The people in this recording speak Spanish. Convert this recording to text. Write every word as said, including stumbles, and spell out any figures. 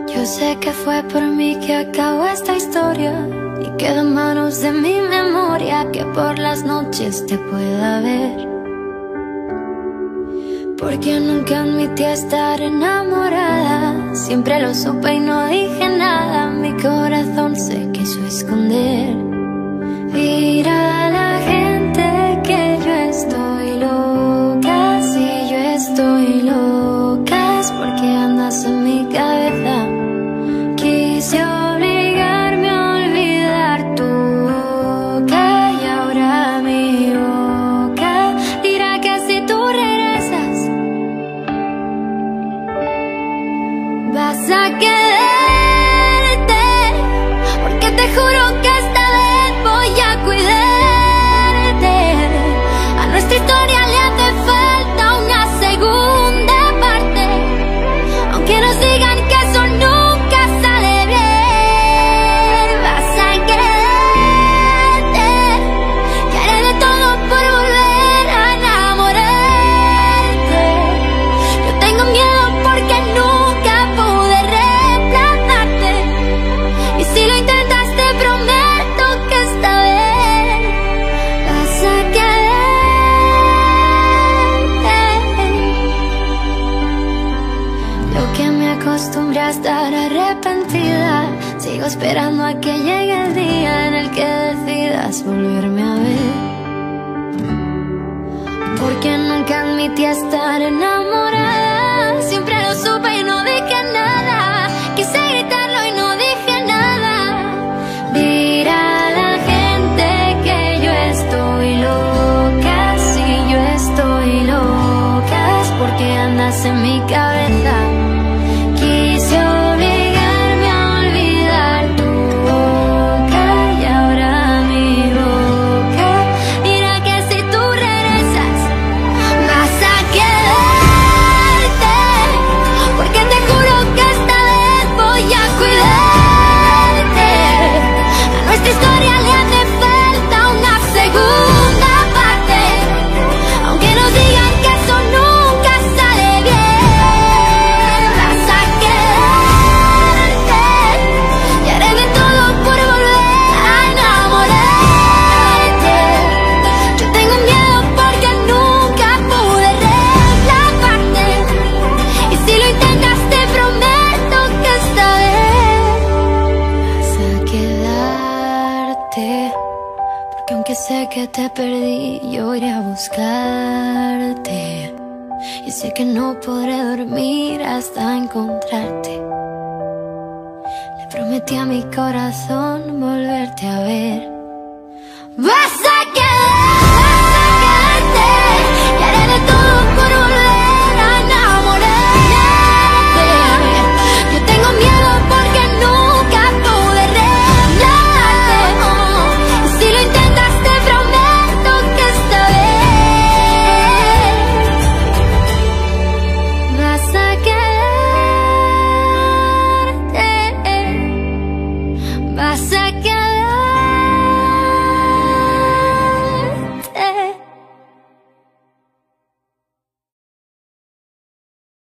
Yo sé que fue por mí que acabó esta historia y queda en manos de mi memoria que por las noches te pueda ver. Porque nunca admití estar enamorada, siempre lo supe y no dije nada. Mi corazón se quiso esconder. Mira a la gente que yo estoy loca. Si yo estoy loca es porque andas en mi cabeza. Quise obligarme a olvidar tu boca y ahora mi boca dirá que si tú regresas vas a quedarte, porque te juro que esta vez voy a cuidarte. A nuestra historia le hace falta una segunda parte, aunque nos digan que eso nunca sale bien. Vas a quedarte y haré de todo por volver a enamorarte. Yo tengo miedo porque nunca pude reemplazarte, y si lo intentas te prometo que esta vez vas a quedarte. Lo que me acostumbré a estar arrepentida, sigo esperando a que llegue el día en el que decidas volverme a ver. Porque nunca admití estar enamorada, siempre lo supe y no dije nada. Quise gritarlo y no dije nada. Dirá la gente que yo estoy loca. Si yo estoy loca es porque andas en mi cabeza. Quise obligarme a olvidar tu boca y ahora mi boca dirá que si tú regresas vas a quedarte, porque te juro que esta vez voy a cuidarte. A nuestra historia le hace falta una segunda parte, aunque nos digan que eso nunca sale bien. Vas a quedarte y haré de todo por volver a enamorarte. Yo tengo miedo porque nunca pude reemplazarte, y si lo intentas te prometo que esta vez vas a quedarte. Porque aunque sé que te perdí, yo iré a buscarte, y sé que no podré dormir hasta encontrarte. Le prometí a mi corazón volverte a ver. Vas a quedarte.